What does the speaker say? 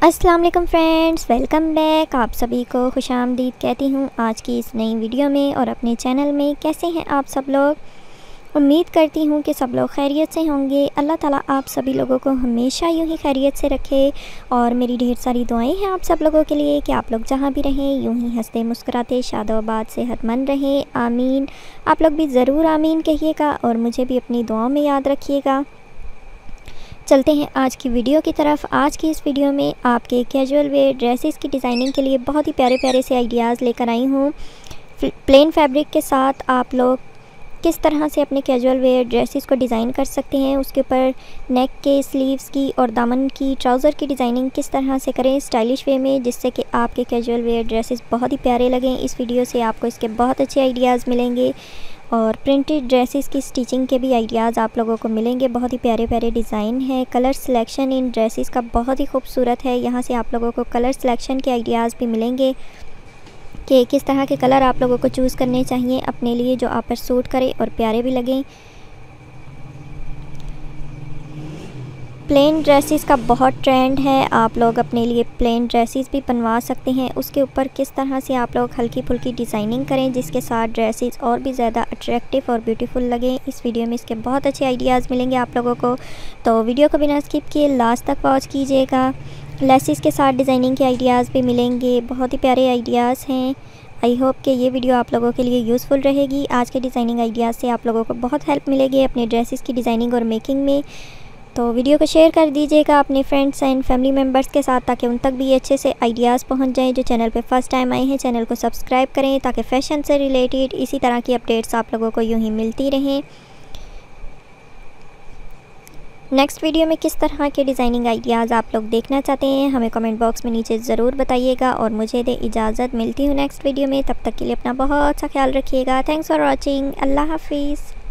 अस्सलाम वालेकुम friends, welcome back. आप सभी को खुशामदीद कहती हूँ आज की इस नई वीडियो में और अपने चैनल में। कैसे हैं आप सब लोग? उम्मीद करती हूँ कि सब लोग खैरियत से होंगे। अल्लाह ताला आप सभी लोगों को हमेशा यूँ ही खैरियत से रखे और मेरी ढेर सारी दुआएं हैं आप सब लोगों के लिए कि आप लोग जहाँ भी रहें यूँ ही हंसते मुस्कुराते शादोबाद सेहतमंद रहें। आमीन। आप लोग भी ज़रूर आमीन कहिएगा और मुझे भी अपनी दुआओं में याद रखिएगा। चलते हैं आज की वीडियो की तरफ। आज की इस वीडियो में आपके कैजुअल वेयर ड्रेसेस की डिज़ाइनिंग के लिए बहुत ही प्यारे प्यारे से आइडियाज़ लेकर आई हूँ। प्लेन फैब्रिक के साथ आप लोग किस तरह से अपने कैजुअल वेयर ड्रेसेस को डिज़ाइन कर सकते हैं, उसके ऊपर नेक के, स्लीव्स की और दामन की, ट्राउज़र की डिज़ाइनिंग किस तरह से करें स्टाइलिश वे में, जिससे कि आपके कैजुअल वेयर ड्रेसेस बहुत ही प्यारे लगें। इस वीडियो से आपको इसके बहुत अच्छे आइडियाज़ मिलेंगे और प्रिंटेड ड्रेसेस की स्टिचिंग के भी आइडियाज़ आप लोगों को मिलेंगे। बहुत ही प्यारे प्यारे डिज़ाइन है। कलर सिलेक्शन इन ड्रेसेस का बहुत ही खूबसूरत है। यहाँ से आप लोगों को कलर सिलेक्शन के आइडियाज़ भी मिलेंगे कि किस तरह के कलर आप लोगों को चूज़ करने चाहिए अपने लिए जो आप पर सूट करे और प्यारे भी लगें। प्लेन ड्रेसेस का बहुत ट्रेंड है। आप लोग अपने लिए प्लेन ड्रेसेस भी बनवा सकते हैं। उसके ऊपर किस तरह से आप लोग हल्की फुल्की डिज़ाइनिंग करें जिसके साथ ड्रेसेस और भी ज़्यादा अट्रैक्टिव और ब्यूटीफुल लगें। इस वीडियो में इसके बहुत अच्छे आइडियाज़ मिलेंगे आप लोगों को, तो वीडियो को बिना स्किप किए लास्ट तक वॉच कीजिएगा। लेसिस के साथ डिज़ाइनिंग के आइडियाज़ भी मिलेंगे। बहुत ही प्यारे आइडियाज़ हैं। आई होप कि ये वीडियो आप लोगों के लिए यूज़फुल रहेगी। आज के डिज़ाइनिंग आइडियाज़ से आप लोगों को बहुत हेल्प मिलेगी अपने ड्रेसेस की डिज़ाइनिंग और मेकिंग में। तो वीडियो को शेयर कर दीजिएगा अपने फ्रेंड्स एंड फैमिली मेम्बर्स के साथ ताकि उन तक भी अच्छे से आइडियाज़ पहुंच जाएं। जो चैनल पे फर्स्ट टाइम आए हैं चैनल को सब्सक्राइब करें ताकि फ़ैशन से रिलेटेड इसी तरह की अपडेट्स आप लोगों को यूँ ही मिलती रहें। नेक्स्ट वीडियो में किस तरह के डिज़ाइनिंग आइडियाज़ आप लोग देखना चाहते हैं हमें कमेंट बॉक्स में नीचे ज़रूर बताइएगा और मुझे दे इजाज़त। मिलती हूँ नेक्स्ट वीडियो में, तब तक के लिए अपना बहुत सा ख्याल रखिएगा। Thanks for watching. अल्लाह हाफिज़।